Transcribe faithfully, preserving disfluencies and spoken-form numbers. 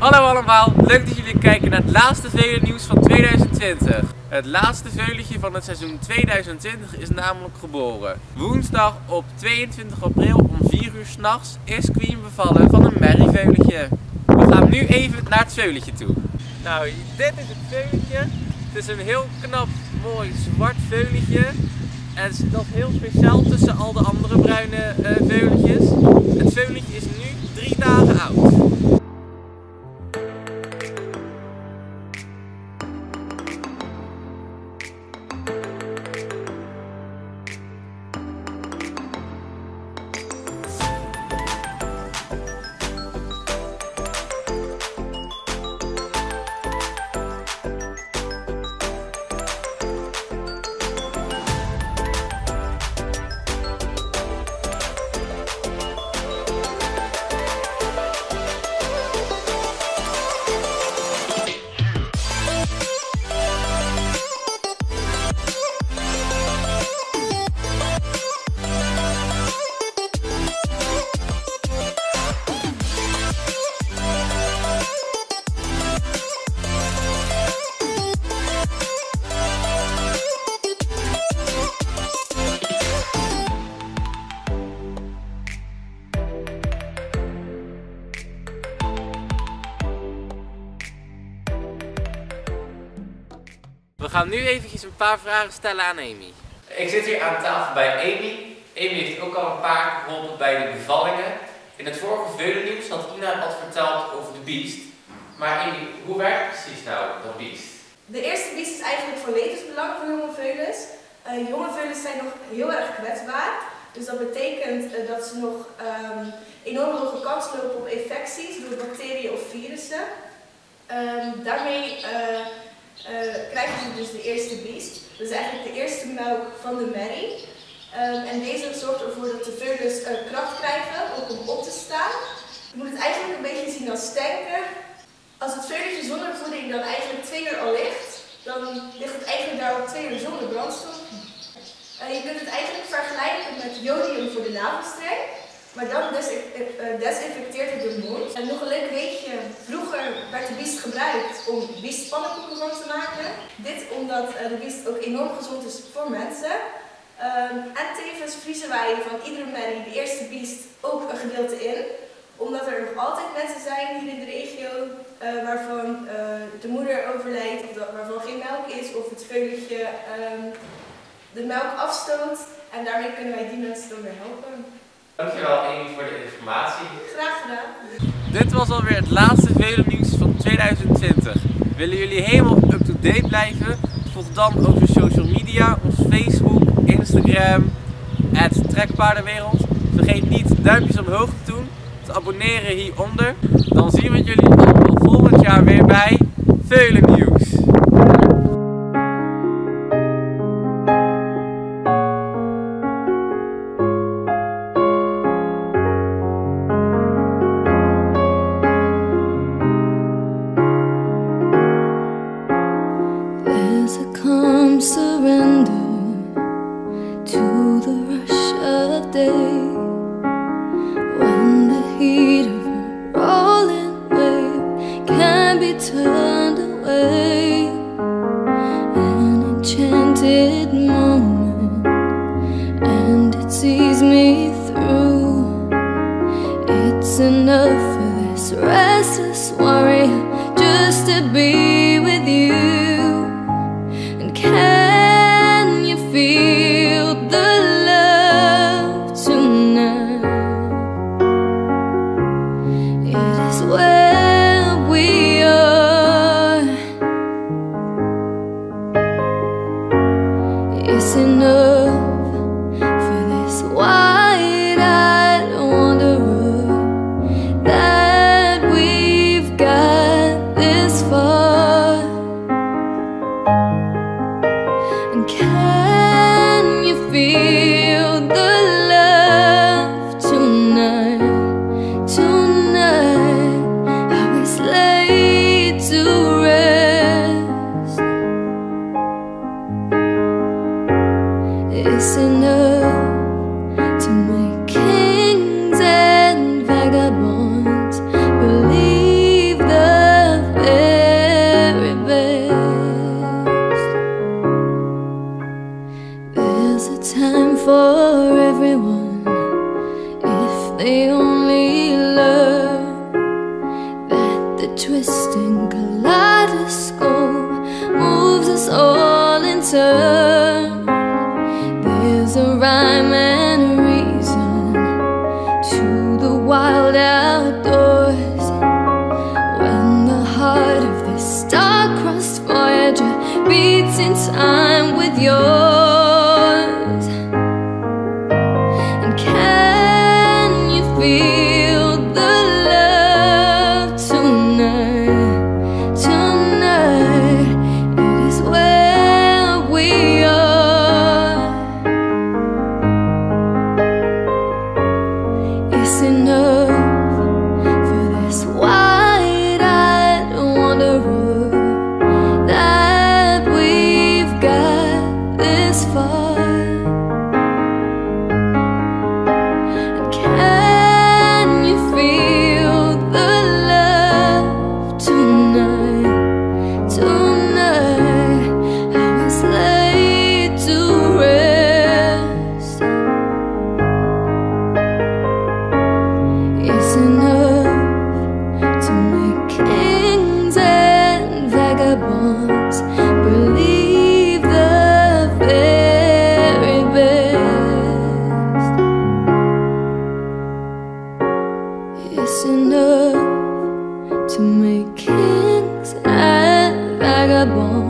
Hallo allemaal, leuk dat jullie kijken naar het laatste veulennieuws van tweeduizend twintig. Het laatste veulentje van het seizoen tweeduizend twintig is namelijk geboren. Woensdag op tweeëntwintig april om vier uur 's nachts is Queen bevallen van een merrieveulentje. We gaan nu even naar het veulentje toe. Nou, dit is het veulentje. Het is een heel knap, mooi zwart veulentje. En dat is heel speciaal tussen al de andere bruine uh, veulentjes. Het veulentje is nu drie dagen oud. We gaan nu eventjes een paar vragen stellen aan Amy. Ik zit hier aan tafel bij Amy. Amy heeft ook al een paar keer geholpen bij de bevallingen. In het vorige veulennieuws had Ina wat verteld over de biest. Maar Amy, hoe werkt precies nou dat biest? De eerste biest is eigenlijk van levensbelang voor jonge veulens. Uh, jonge veulens zijn nog heel erg kwetsbaar. Dus dat betekent uh, dat ze nog um, enorm hoge kans lopen op infecties door bacteriën of virussen. Um, daarmee uh, Uh, krijgen ze dus de eerste biest. Dat is eigenlijk de eerste melk van de merrie. Um, en deze zorgt ervoor dat de veulens uh, kracht krijgen ook om op te staan. Je moet het eigenlijk een beetje zien als tanken. Als het veulentje zonder voeding dan eigenlijk twee uur al ligt, dan ligt het eigenlijk daar al twee uur zonder brandstof. Uh, je kunt het eigenlijk vergelijken met jodium voor de navelstreng. Maar dan desinfecteert het de mond. En nog een leuk weetje, vroeger werd de biest gebruikt om biestpannenkoeken van te maken. Dit omdat de biest ook enorm gezond is voor mensen. Um, en tevens vriezen wij van iedere merrie de eerste biest ook een gedeelte in. Omdat er nog altijd mensen zijn hier in de regio uh, waarvan uh, de moeder overlijdt, of dat, waarvan geen melk is, of het veulentje um, de melk afstoot. En daarmee kunnen wij die mensen dan weer helpen. Dankjewel Amy voor de informatie. Graag gedaan. Dit was alweer het laatste veulennieuws van tweeduizend twintig. Willen jullie helemaal up-to-date blijven? Volg dan onze social media, ons Facebook, Instagram, at Trekpaardenwereld. Vergeet niet duimpjes omhoog te doen, te abonneren hieronder. Dan zien we jullie allemaal volgend jaar weer bij Veulennieuws. Surrender to the rush of day, when the heat of a rolling wave can be turned away. An enchanted moment, and it sees me through. It's enough for this restless warrior just to be with you. Can you feel the love tonight? It is where we are. It's enough for this wide-eyed wanderer that we've got this far. dancing kaleidoscope moves us all in turn. There's a rhyme and a reason to the wild outdoors. When the heart of this star-crossed Voyager beats in time with yours. And can you feel the love tonight? Tonight, it is where we are. It's enough for this wide-eyed wanderer that we've got this far. And can you feel the love tonight? Tonight, how it's laid to rest. It's enough to make kings and vagabonds believe the very best. It's enough to make kings and vagabonds